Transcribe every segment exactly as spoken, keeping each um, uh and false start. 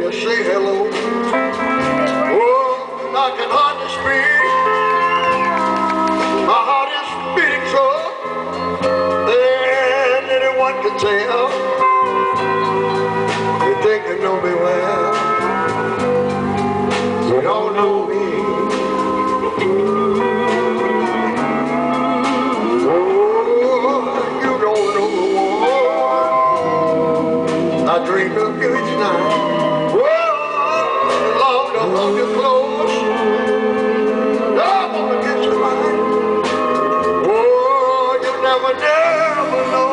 you say hello. Oh, I can hardly speak. My heart is beating so, and anyone can tell. You think you know me well, you don't know me. I dream of you each night. Whoa, Lord, I hold you close. I wanna get you right. Whoa, you never, never know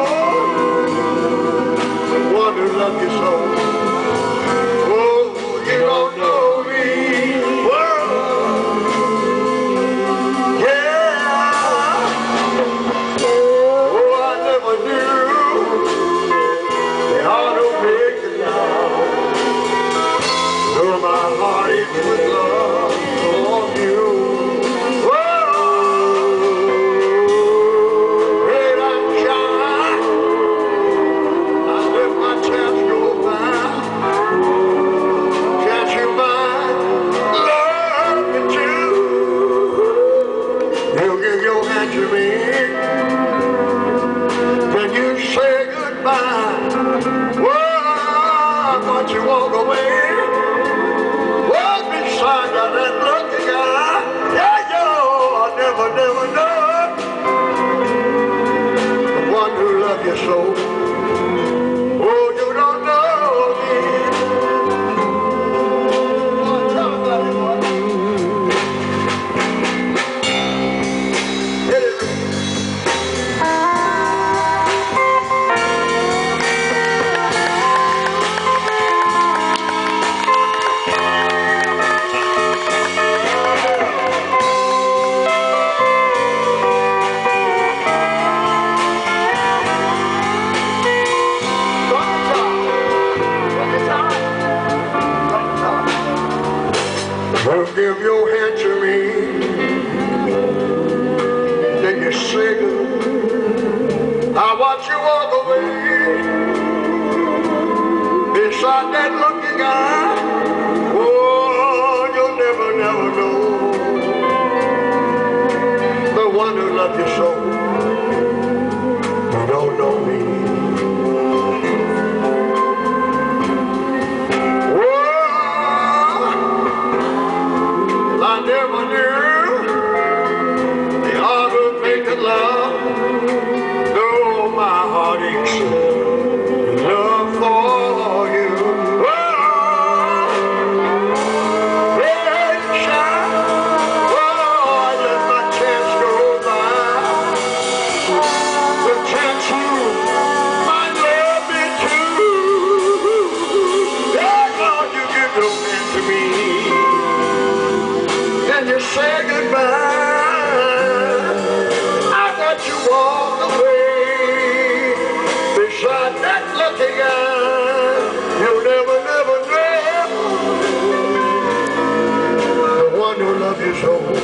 the one who loves you so. Whoa, you don't know me. Whoa, yeah. Oh, I never knew. My heart is with love for you. Whoa, red and shine. I let my chance go by. Can't you mind? Love me too. You give your hand to me. Then you say goodbye. Whoa, I thought you walk away. Beside that lucky guy, yeah, yo, I never, never know the one who loved you so. Oh, you don't know me. Oh, tell me about it, boy. Hit it. Don't give your hand to me, then you say good. I watch you walk away beside that lucky guy. Oh, you'll never, never know the one who loved you so. You don't know me. I never knew the art of making love. No, my heart aches in love for you. Oh, red shine. Oh, I let my chance go by. The chance you might love me too. Yeah, Lord, you give your hand to me. And you say goodbye. I got you walk away beside that lucky guy. You'll never, never know the one who loves you so.